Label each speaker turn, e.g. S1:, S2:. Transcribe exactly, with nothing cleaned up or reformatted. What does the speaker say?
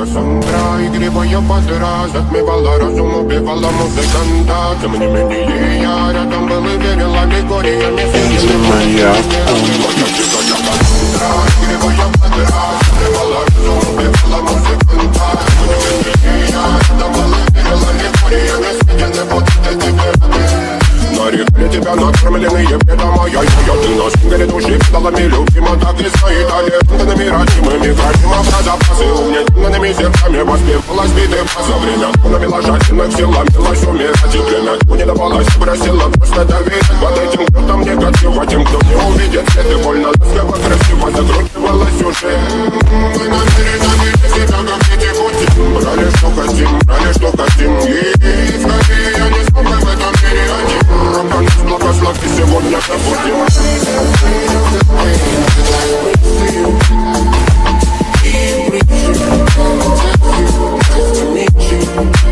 S1: Кассандра, игривая подра, затмевала разум, убивала музыканта. Тем не менее я рядом был и верил аллегориями.
S2: Энди моя
S1: Кассандра, игривая подра, затмевала разум, убивала музыканта. Тем не менее я рядом был и верил аллегориями. Съедены будут тебе. Нарекли тебя накормленные бредом, ай-яй-яй. Ты на сингле души педалами любима, так и свои талентами родимыми. Хранима про запасы угнетенными сердцами. Воспевалась биты за время навела жадных сил, ломилась умирать. И время не давалось, бросила просто доверять. Под этим кто-то негатива, тем, кто не увидит свет. И больно ласково, красиво закручивалась уже. Мы намеренно вели себя, как дети пути. Брали, что хотим, брали, что хотим. И скорее я не смог в этом мире один. Рок-н-ролл с благословки сегодня забудем. Nice to meet you.